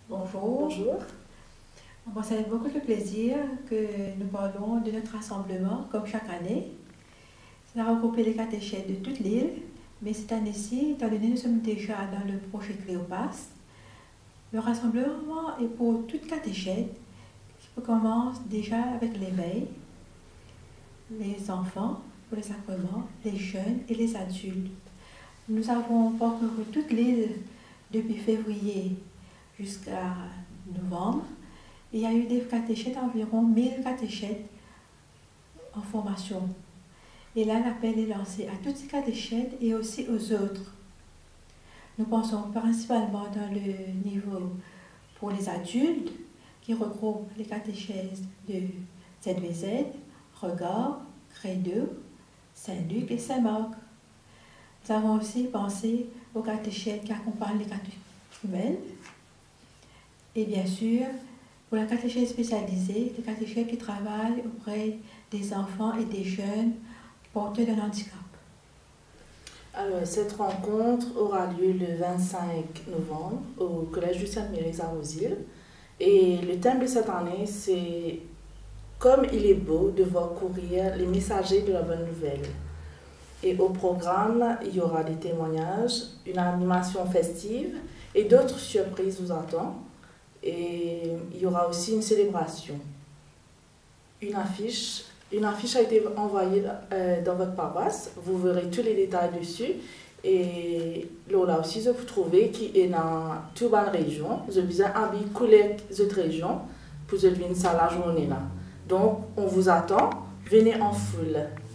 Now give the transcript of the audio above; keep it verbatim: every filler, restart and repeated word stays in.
Bonjour. Bonjour. Bon, c'est avec beaucoup de plaisir que nous parlons de notre rassemblement, comme chaque année. Ça a regroupé les catéchètes de toute l'île, mais cette année-ci, étant donné que nous sommes déjà dans le projet Cléopas, le rassemblement est pour toute catéchète qui commence déjà avec l'éveil, les enfants pour les sacrements, les jeunes et les adultes. Nous avons parcouru toute l'île depuis février jusqu'à novembre. Il y a eu des catéchètes, environ mille catéchètes en formation. Et là, l'appel est lancé à toutes ces catéchètes et aussi aux autres. Nous pensons principalement dans le niveau pour les adultes, qui regroupe les catéchèses de Z V Z, Regard, Credo, Saint-Luc et Saint-Marc. Nous avons aussi pensé aux catéchètes qui accompagnent les catéchumènes. Et bien sûr, pour la catéchèse spécialisée, les catéchètes qui travaillent auprès des enfants et des jeunes porteurs d'un handicap. Alors, cette rencontre aura lieu le vingt-cinq novembre au Collège du Sainte-Mérise à Rosille. Et le thème de cette année, c'est « Comme il est beau de voir courir les messagers de la bonne nouvelle ». Et au programme, il y aura des témoignages, une animation festive et d'autres surprises vous attendent. Et il y aura aussi une célébration. Une affiche, une affiche a été envoyée euh, dans votre paroisse. Vous verrez tous les détails dessus. Et là aussi, vous trouvez qui est dans toute la région. Vous avez besoin d'habiller toutes les autres régions pour venir ça la journée là. Donc, on vous attend. Venez en foule.